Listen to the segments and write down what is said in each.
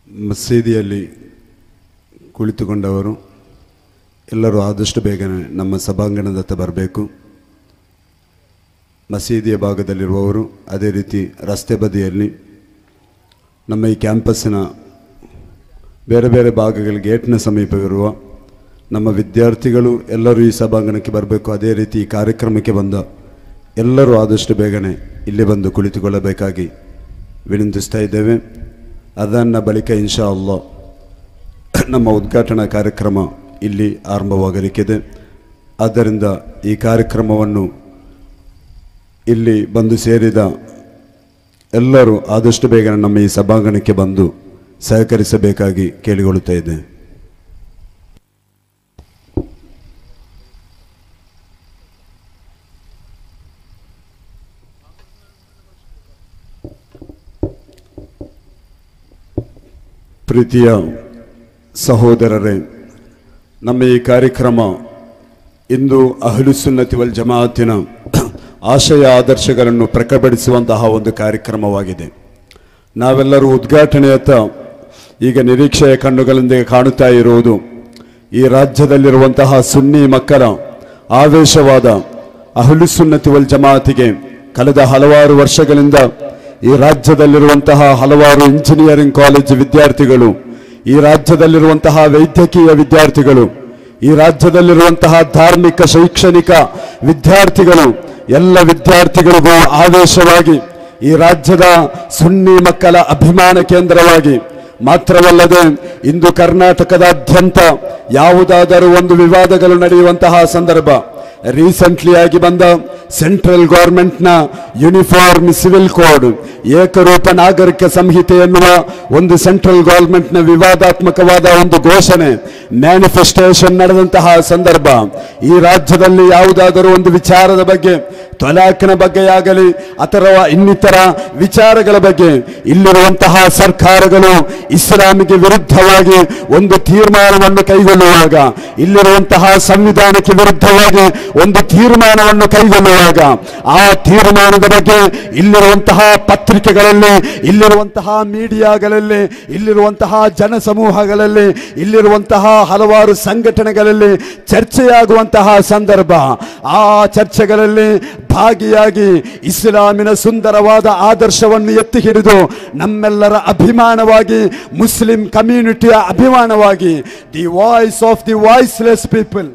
ಮಸೀದಿಯಲ್ಲಿ ಕುಳಿತುಕೊಂಡವರು ಎಲ್ಲರೂ ಆದಷ್ಟು ಬೇಗನೆ ನಮ್ಮ ಸಭಾಂಗಣದತ್ತ ಬರಬೇಕು. ಮಸೀದಿಯ ಭಾಗದಲ್ಲಿರುವವರು ಅದೇ ರೀತಿ ರಸ್ತೆ ಬದಿಯಲ್ಲಿ ನಮ್ಮ ಈ ಕ್ಯಾಂಪಸ್ಸಿನ ಬೇರೆ ಬೇರೆ ಭಾಗಗಳ ಗೇಟ್ನ ಸಮೀಪವಿರುವ ನಮ್ಮ ವಿದ್ಯಾರ್ಥಿಗಳು ಎಲ್ಲರೂ ಈ ಸಭಾಂಗಣಕ್ಕೆ ಬರಬೇಕು. ಅದೇ ರೀತಿ ಈ ಕಾರ್ಯಕ್ರಮಕ್ಕೆ ಬಂದ ಎಲ್ಲರೂ ಆದಷ್ಟು ಬೇಗನೆ ಇಲ್ಲಿ ಬಂದು ಕುಳಿತುಕೊಳ್ಳಬೇಕಾಗಿ ವಿನಂತಿಸ್ತಾ ಇದ್ದೇವೆ. ಅದನ್ನ ಬಳಿಕ ಇನ್ಶಾ ಅಲ್ಲಾಹ್ ನಮ್ಮ ಉದ್ಘಾಟನಾ ಕಾರ್ಯಕ್ರಮ ಇಲ್ಲಿ ಆರಂಭವಾಗಲಿಕ್ಕಿದೆ. ಆದ್ದರಿಂದ ಈ ಕಾರ್ಯಕ್ರಮವನ್ನು ಇಲ್ಲಿ ಬಂದು ಸೇರಿದ ಎಲ್ಲರೂ ಆದಷ್ಟು ಬೇಗನೆ ನಮ್ಮ ಈ ಸಭಾಂಗಣಕ್ಕೆ ಬಂದು ಸಹಕರಿಸಬೇಕಾಗಿ ಕೇಳಿಕೊಳ್ಳುತ್ತಾ ಇದ್ದೇನೆ. ಪ್ರೀತಿಯ ಸಹೋದರರೇ, ನಮ್ಮ ಈ ಕಾರ್ಯಕ್ರಮ ಇಂದು ಅಹ್ಲು ಸುನ್ನತಿ ವಲ್ ಜಮಾಅತಿನ ಆಶಯ ಆದರ್ಶಗಳನ್ನು ಪ್ರಕಟಪಡಿಸುವಂತಹ ಒಂದು ಕಾರ್ಯಕ್ರಮವಾಗಿದೆ. ನಾವೆಲ್ಲರೂ ಉದ್ಘಾಟನೆಯತ್ತ ಈಗ ನಿರೀಕ್ಷೆಯ ಕಣ್ಣುಗಳೊಂದಿಗೆ ಕಾಣುತ್ತಾ ಇರುವುದು ಈ ರಾಜ್ಯದಲ್ಲಿರುವಂತಹ ಸುನ್ನಿ ಮಕ್ಕಳ ಆವೇಶವಾದ ಅಹ್ಲು ಸುನ್ನತಿ ವಲ್ ಜಮಾಅತಿಗೆ ಕಳೆದ ಹಲವಾರು ವರ್ಷಗಳಿಂದ ಈ ರಾಜ್ಯದಲ್ಲಿರುವಂತಹ ಹಲವಾರು ಇಂಜಿನಿಯರಿಂಗ್ ಕಾಲೇಜು ವಿದ್ಯಾರ್ಥಿಗಳು, ಈ ರಾಜ್ಯದಲ್ಲಿರುವಂತಹ ವೈದ್ಯಕೀಯ ವಿದ್ಯಾರ್ಥಿಗಳು, ಈ ರಾಜ್ಯದಲ್ಲಿರುವಂತಹ ಧಾರ್ಮಿಕ ಶೈಕ್ಷಣಿಕ ವಿದ್ಯಾರ್ಥಿಗಳು, ಎಲ್ಲ ವಿದ್ಯಾರ್ಥಿಗಳಿಗೂ ಆವೇಶವಾಗಿ ಈ ರಾಜ್ಯದ ಸುನ್ನಿ ಮಕ್ಕಳ ಅಭಿಮಾನ ಕೇಂದ್ರವಾಗಿ ಮಾತ್ರವಲ್ಲದೆ ಇಂದು ಕರ್ನಾಟಕದಾದ್ಯಂತ ಯಾವುದಾದರೂ ಒಂದು ವಿವಾದಗಳು ನಡೆಯುವಂತಹ ಸಂದರ್ಭ, ರೀಸೆಂಟ್ಲಿ ಆಗಿ ಬಂದ ಸೆಂಟ್ರಲ್ ಗೌರ್ಮೆಂಟ್ನ ಯೂನಿಫಾರ್ಮ್ ಸಿವಿಲ್ ಕೋಡ್, ಏಕರೂಪ ನಾಗರಿಕ ಸಂಹಿತೆ ಎನ್ನುವ ಒಂದು ಸೆಂಟ್ರಲ್ ಗೌರ್ಮೆಂಟ್ನ ವಿವಾದಾತ್ಮಕವಾದ ಒಂದು ಘೋಷಣೆ, ಮ್ಯಾನಿಫೆಸ್ಟೇಷನ್ ನಡೆದಂತಹ ಸಂದರ್ಭ, ಈ ರಾಜ್ಯದಲ್ಲಿ ಯಾವುದಾದರೂ ಒಂದು ವಿಚಾರದ ಬಗ್ಗೆ, ತ್ವಲಾಖಿನ ಬಗ್ಗೆಯಾಗಲಿ ಅಥವಾ ಇನ್ನಿತರ ವಿಚಾರಗಳ ಬಗ್ಗೆ ಇಲ್ಲಿರುವಂತಹ ಸರ್ಕಾರಗಳು ಇಸ್ಲಾಮಿಗೆ ವಿರುದ್ಧವಾಗಿ ಒಂದು ತೀರ್ಮಾನವನ್ನು ಕೈಗೊಳ್ಳುವಾಗ, ಇಲ್ಲಿರುವಂತಹ ಸಂವಿಧಾನಕ್ಕೆ ವಿರುದ್ಧವಾಗಿ ಒಂದು ತೀರ್ಮಾನವನ್ನು ಕೈಗೊಳ್ಳುವಾಗ, ಆ ತೀರ್ಮಾನದ ಬಗ್ಗೆ ಇಲ್ಲಿರುವಂತಹ ಪತ್ರಿಕೆಗಳಲ್ಲಿ, ಇಲ್ಲಿರುವಂತಹ ಮೀಡಿಯಾಗಳಲ್ಲಿ, ಇಲ್ಲಿರುವಂತಹ ಜನಸಮೂಹಗಳಲ್ಲಿ, ಇಲ್ಲಿರುವಂತಹ ಹಲವಾರು ಸಂಘಟನೆಗಳಲ್ಲಿ ಚರ್ಚೆಯಾಗುವಂತಹ ಸಂದರ್ಭ, ಆ ಚರ್ಚೆಗಳಲ್ಲಿ ಭಾಗಿಯಾಗಿ ಇಸ್ಲಾಮಿನ ಸುಂದರವಾದ ಆದರ್ಶವನ್ನು ಎತ್ತಿ ಹಿಡಿದು ನಮ್ಮೆಲ್ಲರ ಅಭಿಮಾನವಾಗಿ, ಮುಸ್ಲಿಂ ಕಮ್ಯುನಿಟಿಯ ಅಭಿಮಾನವಾಗಿ, the voice of the voiceless people,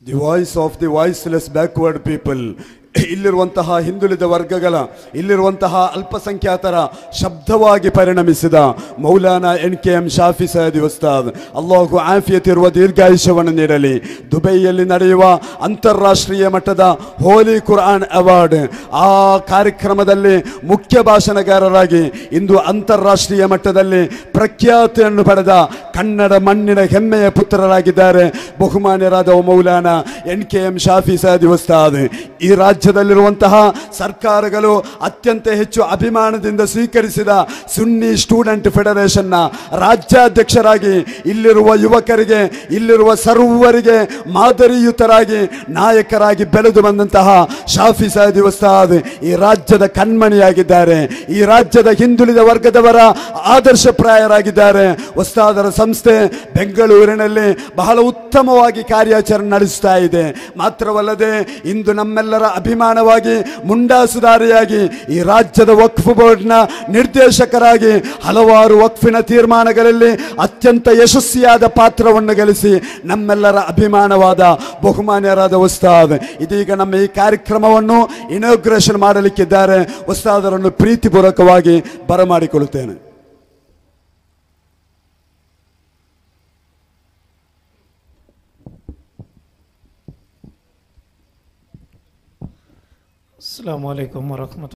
the voice of the voiceless backward people. ಇಲ್ಲಿರುವಂತಹ ಹಿಂದುಳಿದ ವರ್ಗಗಳ, ಇಲ್ಲಿರುವಂತಹ ಅಲ್ಪಸಂಖ್ಯಾತರ ಶಬ್ದವಾಗಿ ಪರಿಣಮಿಸಿದ ಮೌಲಾನಾ NKM ಶಾಫಿ ಸಯದಿ ಉಸ್ತಾದ್, ಅಲ್ಲಾಹು ಆಫಿಯತ್ ಇರುವ ದೀರ್ಘಾಯುಷ್ಯವನ್ನು ನೀಡಲಿ. ದುಬೈಯಲ್ಲಿ ನಡೆಯುವ ಅಂತಾರಾಷ್ಟ್ರೀಯ ಮಟ್ಟದ ಹೋಲಿ ಕುರ್ಆನ್ ಅವಾರ್ಡ್, ಆ ಕಾರ್ಯಕ್ರಮದಲ್ಲಿ ಮುಖ್ಯ ಭಾಷಣಗಾರರಾಗಿ ಇಂದು ಅಂತಾರಾಷ್ಟ್ರೀಯ ಮಟ್ಟದಲ್ಲಿ ಪ್ರಖ್ಯಾತಿಯನ್ನು ಪಡೆದ ಕನ್ನಡ ಮಣ್ಣಿನ ಹೆಮ್ಮೆಯ ಪುತ್ರರಾಗಿದ್ದಾರೆ ಬಹುಮಾನ್ಯರಾದ ಮೌಲಾನಾ NKM ಶಾಫಿ ಸಯದಿ ಉಸ್ತಾದ್. ಈ ರಾಜ್ಯದಲ್ಲಿರುವಂತಹ ಸರ್ಕಾರಗಳು ಅತ್ಯಂತ ಹೆಚ್ಚು ಅಭಿಮಾನದಿಂದ ಸ್ವೀಕರಿಸಿದ ಸುನ್ನಿ ಸ್ಟೂಡೆಂಟ್ ಫೆಡರೇಷನ್ನ ರಾಜ್ಯಾಧ್ಯಕ್ಷರಾಗಿ ಇಲ್ಲಿರುವ ಯುವಕರಿಗೆ, ಇಲ್ಲಿರುವ ಸರ್ವರಿಗೆ ಮಾದರಿಯುತರಾಗಿ ನಾಯಕರಾಗಿ ಬೆಳೆದು ಬಂದಂತಹ ಶಾಫಿ ಸಯದಿ ಉಸ್ತಾದ್ ಈ ರಾಜ್ಯದ ಕಣ್ಮಣಿಯಾಗಿದ್ದಾರೆ. ಈ ರಾಜ್ಯದ ಹಿಂದುಳಿದ ವರ್ಗದವರ ಆದರ್ಶಪ್ರಾಯರಾಗಿದ್ದಾರೆ. ಉಸ್ತಾದರ ಸಂಸ್ಥೆ ಬೆಂಗಳೂರಿನಲ್ಲಿ ಬಹಳ ಉತ್ತಮವಾಗಿ ಕಾರ್ಯಾಚರಣೆ ನಡೆಸ್ತಾ ಇದೆ. ಮಾತ್ರವಲ್ಲದೆ ಇಂದು ನಮ್ಮೆಲ್ಲರ ಅಭಿಮಾನವಾಗಿ, ಮುಂಡಾಸುದಾರಿಯಾಗಿ ಈ ರಾಜ್ಯದ ವಕ್ಫ್ ಬೋರ್ಡ್ನ ನಿರ್ದೇಶಕರಾಗಿ ಹಲವಾರು ವಕ್ಫಿನ ತೀರ್ಮಾನಗಳಲ್ಲಿ ಅತ್ಯಂತ ಯಶಸ್ವಿಯಾದ ಪಾತ್ರವನ್ನು ಗಳಿಸಿ ನಮ್ಮೆಲ್ಲರ ಅಭಿಮಾನವಾದ ಬಹುಮಾನ್ಯರಾದ ಉಸ್ತಾದ್ ಇದೀಗ ನಮ್ಮ ಈ ಕಾರ್ಯಕ್ರಮವನ್ನು ಇನಾಗ್ರೇಷನ್ ಮಾಡಲಿಕ್ಕಿದ್ದಾರೆ. ಉಸ್ತಾದರನ್ನು ಪ್ರೀತಿಪೂರ್ವಕವಾಗಿ ಬರಮಾಡಿಕೊಳ್ಳುತ್ತೇನೆ. अस्सलामु अलैकुम वरहमतुल्लाह.